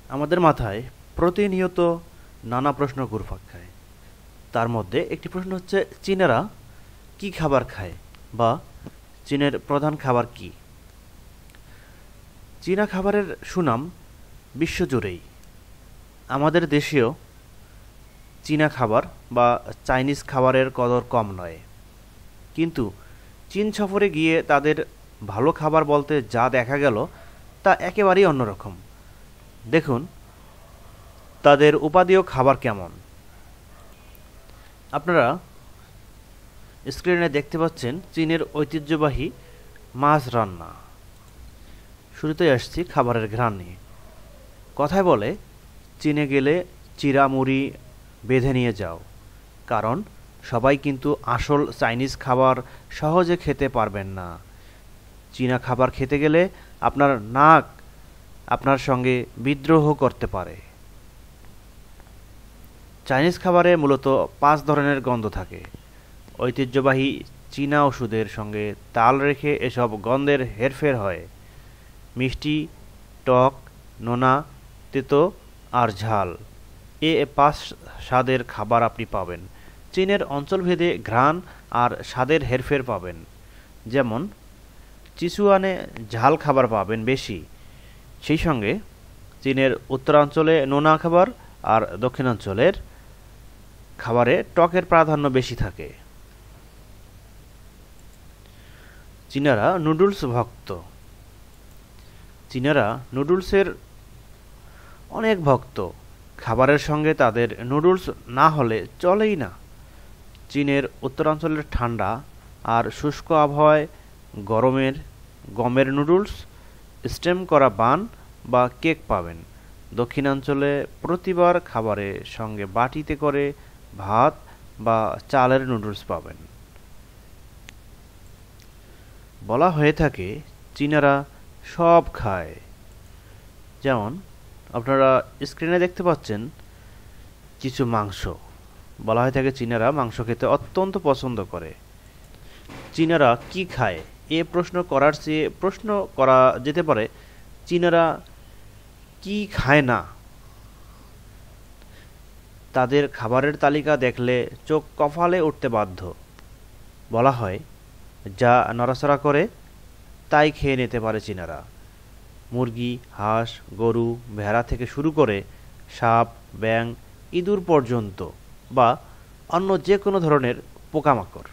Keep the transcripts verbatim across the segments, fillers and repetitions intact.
আমাদের মাথায় প্রতিনিয়ত নানা প্রশ্ন ঘুরপাক খায়। তার মধ্যে একটি প্রশ্ন হচ্ছে, চীনারা কি খাবার খায় বা চীনের প্রধান খাবার কি? চীনা খাবারের সুনাম বিশ্বজুড়েই। আমাদের দেশেও চীনা খাবার বা চাইনিজ খাবারের কদর কম নয়। কিন্তু চীন সফরে গিয়ে তাদের ভালো খাবার বলতে যা দেখা গেল তা একেবারেই অন্যরকম। দেখুন তাদের উপাদেয় খাবার কেমন। আপনারা স্ক্রিনে দেখতে পাচ্ছেন চীনের ঐতিহ্যবাহী মাছ রান্না। শুরুতেই আসছি খাবারের ঘ্রাণ নিয়ে। কথায় বলে, চীনে গেলে চিড়া মুড়ি বেঁধে নিয়ে যাও, কারণ সবাই কিন্তু আসল চাইনিজ খাবার সহজে খেতে পারবেন না। চীনা খাবার খেতে গেলে আপনার নাক আপনার সঙ্গে বিদ্রোহ করতে পারে। চাইনিজ খাবারে মূলত পাঁচ ধরনের গন্ধ থাকে। ঐতিহ্যবাহী চীনা ওষুধের সঙ্গে তাল রেখে এসব গন্ধের হেরফের হয়। মিষ্টি, টক, নোনা, তেতো আর ঝাল, এ পাঁচ স্বাদের খাবার আপনি পাবেন। চীনের অঞ্চলভেদে ঘ্রাণ আর স্বাদের হেরফের পাবেন। যেমন চিচুয়ানে ঝাল খাবার পাবেন বেশি, সেই সঙ্গে চীনের উত্তরাঞ্চলে নোনা খাবার আর দক্ষিণাঞ্চলের খাবারে টকের প্রাধান্য বেশি থাকে। চীনারা নুডলস ভক্ত। চীনারা নুডলসের অনেক ভক্ত। খাবারের সঙ্গে তাদের নুডলস না হলে চলেই না। চীনের উত্তরাঞ্চলের ঠান্ডা আর শুষ্ক আবহাওয়ায় গরমের গমের নুডলস, স্টেম করা বান বা কেক পাবেন। দক্ষিণাঞ্চলে প্রতিবার খাবারের সঙ্গে বাটিতে করে ভাত বা চালের নুডলস পাবেন। বলা হয়ে থাকে চীনারা সব খায়। যেমন আপনারা স্ক্রিনে দেখতে পাচ্ছেন কিছু মাংস। বলা হয়ে থাকে চীনারা মাংস খেতে অত্যন্ত পছন্দ করে। চীনারা কি খায় এ প্রশ্ন করার চেয়ে প্রশ্ন করা যেতে পারে, চীনারা কি খায় না। তাদের খাবারের তালিকা দেখলে চোখ কপালে উঠতে বাধ্য। বলা হয়, যা নড়াচড়া করে তাই খেয়ে নিতে পারে চীনারা। মুরগি, হাঁস, গরু, ভেড়া থেকে শুরু করে সাপ, ব্যাঙ, ইঁদুর পর্যন্ত বা অন্য যে কোনো ধরনের পোকামাকড়।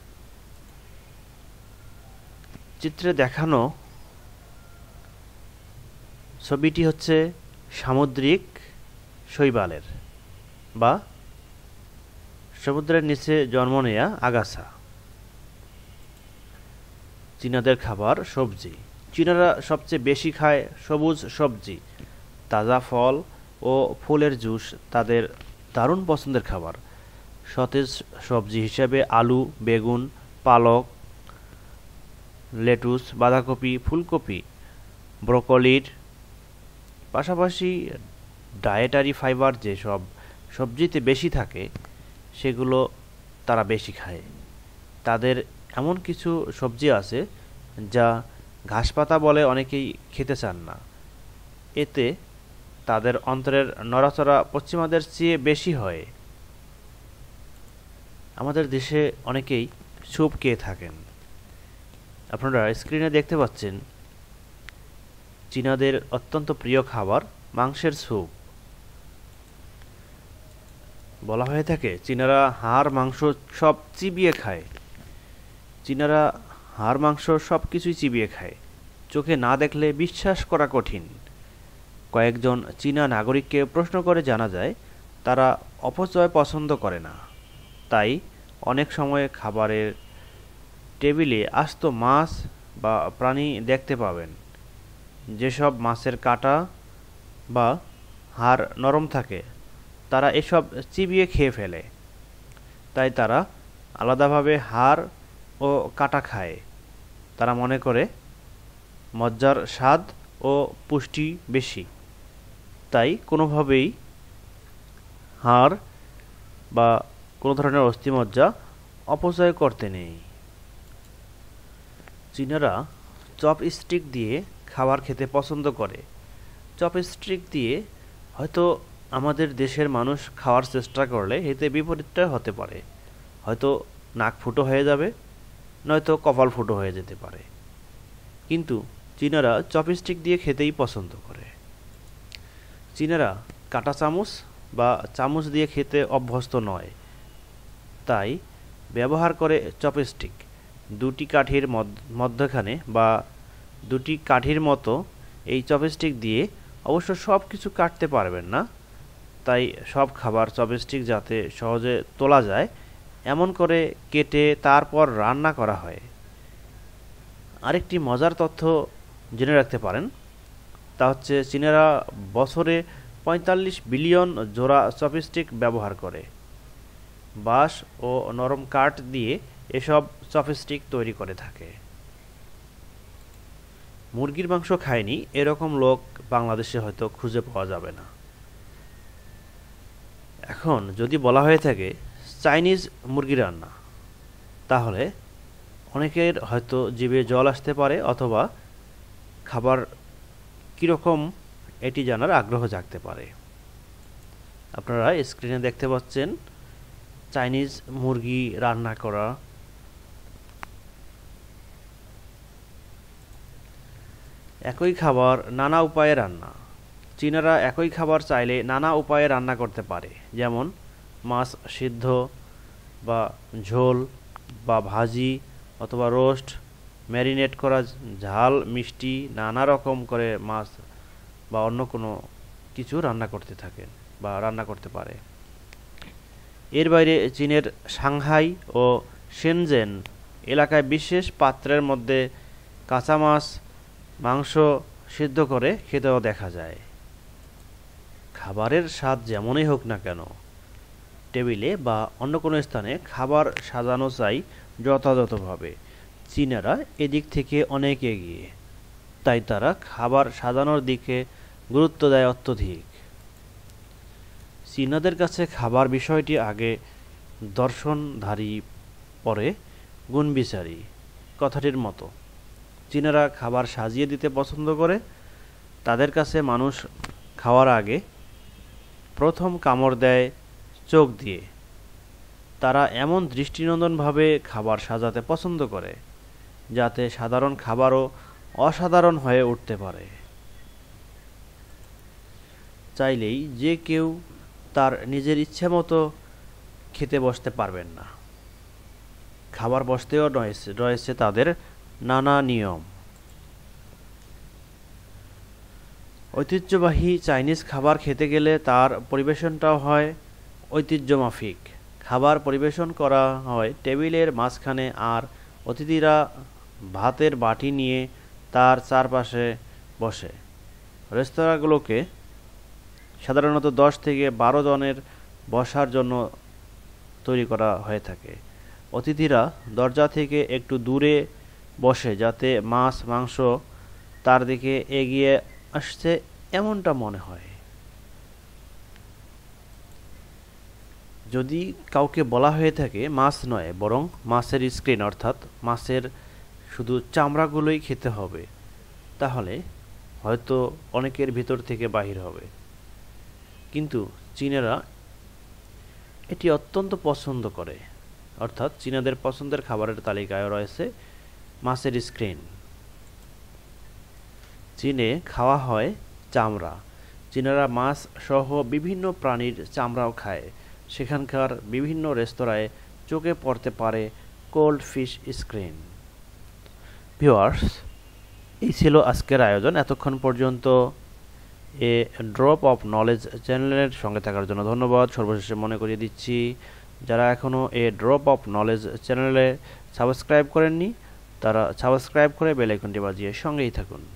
চিত্রে দেখানো ছবিটি হচ্ছে সামুদ্রিক শৈবালের বা সমুদ্রের নিচে জন্ম নেয়া আগাছা। চীনাদের খাবার সবজি। চীনারা সবচেয়ে বেশি খায় সবুজ সবজি। তাজা ফল ও ফুলের জুস তাদের দারুণ পছন্দের খাবার। সতেজ সবজি হিসেবে আলু, বেগুন, পালক, লেটুস, বাঁধাকপি, ফুলকপি, ব্রোকলির পাশাপাশি ডায়েটারি ফাইবার যেসব সবজিতে বেশি থাকে সেগুলো তারা বেশি খায়। তাদের এমন কিছু সবজি আছে যা ঘাসপাতা বলে অনেকেই খেতে চান না। এতে তাদের অন্তরের নড়াচড়া পশ্চিমাদের চেয়ে বেশি হয়। আমাদের দেশে অনেকেই স্যুপ খেয়ে থাকেন। আপনারা স্ক্রিনে দেখতে পাচ্ছেন চীনাদের অত্যন্ত প্রিয় খাবার মাংসের স্যুপ। বলা হয়ে থাকে চীনারা হাড় মাংস সব চিবিয়ে খায়। চীনারা হাড় মাংস সব কিছুই চিবিয়ে খায়। চোখে না দেখলে বিশ্বাস করা কঠিন। কয়েকজন চীনা নাগরিককে প্রশ্ন করে জানা যায় তারা অপচয় পছন্দ করে না। তাই অনেক সময় খাবারের টেবিলে আস্ত মাছ বা প্রাণী দেখতে পাবেন। যেসব মাছের কাঁটা বা হাড় নরম থাকে তারা এসব চিবিয়ে খেয়ে ফেলে। তাই তারা আলাদাভাবে হাড় ও কাঁটা খায়। তারা মনে করে মজ্জার স্বাদ ও পুষ্টি বেশি। তাই কোনোভাবেই হাড় বা কোনো ধরনের অস্থিমজ্জা অপচয় করতে নেই। চীনারা চপস্টিক দিয়ে খাবার খেতে পছন্দ করে। চপস্টিক দিয়ে হয়তো আমাদের দেশের মানুষ খাওয়ার চেষ্টা করলে এতে বিপরীতটা হতে পারে, হয়তো নাক ফুটো হয়ে যাবে, নয়তো কপাল ফুটো হয়ে যেতে পারে। কিন্তু চীনারা চপস্টিক দিয়ে খেতেই পছন্দ করে। চীনারা কাঁটা চামচ বা চামচ দিয়ে খেতে অভ্যস্ত নয়, তাই ব্যবহার করে চপস্টিক। দুটি কাঠির মধ্যখানে বা দুটি কাঠির মতো এই চপস্টিক দিয়ে অবশ্য সব কিছু কাটতে পারবেন না, তাই সব খাবার চপস্টিক যাতে সহজে তোলা যায় এমন করে কেটে তারপর রান্না করা হয়। আরেকটি মজার তথ্য জেনে রাখতে পারেন, তা হচ্ছে চীনারা বছরে পঁয়তাল্লিশ বিলিয়ন জোড়া চপস্টিক ব্যবহার করে। বাঁশ ও নরম কাঠ দিয়ে এসব চপস্টিক তৈরি করে থাকে। মুরগির মাংস খায়নি এরকম লোক বাংলাদেশে হয়তো খুঁজে পাওয়া যাবে না। এখন যদি বলা হয়ে থাকে চাইনিজ মুরগি রান্না, তাহলে অনেকের হয়তো জিভে জল আসতে পারে, অথবা খাবার কীরকম এটি জানার আগ্রহ জাগতে পারে। আপনারা স্ক্রিনে দেখতে পাচ্ছেন চাইনিজ মুরগি রান্না করা। একই খাবার নানা উপায়ে রান্না। চীনারা একই খাবার চাইলে নানা উপায়ে রান্না করতে পারে, যেমন মাছ সিদ্ধ বা ঝোল বা ভাজি অথবা রোস্ট, ম্যারিনেট করা, ঝাল, মিষ্টি, নানা রকম করে মাছ বা অন্য কোনো কিছু রান্না করতে থাকেন বা রান্না করতে পারে। এর বাইরে চীনের সাংহাই ও শেনজেন এলাকায় বিশেষ পাত্রের মধ্যে কাঁচা মাছ, মাংস সিদ্ধ করে খেতেও দেখা যায়। খাবারের স্বাদ যেমনই হোক না কেন, টেবিলে বা অন্য কোনো স্থানে খাবার সাজানো চাই যথাযথভাবে। চীনারা এদিক থেকে অনেক এগিয়ে, তাই তারা খাবার সাজানোর দিকে গুরুত্ব দেয় অত্যধিক। চীনাদের কাছে খাবার বিষয়টি আগে দর্শনধারী, পরে গুণবিচারী কথাটির মতো। চীনারা খাবার সাজিয়ে দিতে পছন্দ করে। তাদের কাছে মানুষ খাওয়ার আগে প্রথম কামড় দেয় চোখ দিয়ে। তারা এমন দৃষ্টিনন্দনভাবে খাবার সাজাতে পছন্দ করে যাতে সাধারণ খাবারও অসাধারণ হয়ে উঠতে পারে। চাইলেই যে কেউ তার নিজের ইচ্ছে মতো খেতে বসতে পারবেন না। খাবার বসতেও রয়েছে তাদের নানা নিয়ম। ঐতিহ্যবাহী চাইনিজ খাবার খেতে গেলে তার পরিবেশনটাও হয় ঐতিহ্যমাফিক। খাবার পরিবেশন করা হয় টেবিলের মাঝখানে, আর অতিথিরা ভাতের বাটি নিয়ে তার চারপাশে বসে। রেস্তোরাঁগুলোকে সাধারণত দশ থেকে বারো জনের বসার জন্য তৈরি করা হয়ে থাকে। অতিথিরা দরজা থেকে একটু দূরে বসে যাতে মাছ, মাংস তার দিকে এগিয়ে আসছে এমনটা মনে হয়। যদি কাউকে বলা হয়ে থাকে মাছ নয় বরং মাছের স্ক্রিন, অর্থাৎ মাছের শুধু চামড়াগুলোই খেতে হবে, তাহলে হয়তো অনেকের ভিতর থেকে বাহির হবে। কিন্তু চীনারা এটি অত্যন্ত পছন্দ করে, অর্থাৎ চীনাদের পছন্দের খাবারের তালিকায় রয়েছে মাছের স্ক্রিন। চীনে খাওয়া হয় চামড়া। চীনারা মাছ সহ বিভিন্ন প্রাণীর চামড়াও খায়। সেখানকার বিভিন্ন রেস্তোরাঁয় চোখে পড়তে পারে কোল্ড ফিশ স্ক্রিন। ভিউয়ার্স, এই ছিল আজকের আয়োজন। এতক্ষণ পর্যন্ত এ ড্রপ অফ নলেজ চ্যানেলের সঙ্গে থাকার জন্য ধন্যবাদ। সর্বশেষে মনে করিয়ে দিচ্ছি, যারা এখনও এ ড্রপ অফ নলেজ চ্যানেলে সাবস্ক্রাইব করেননি, তারা সাবস্ক্রাইব করে বেল আইকনটি বাজিয়ে সঙ্গেই থাকুন।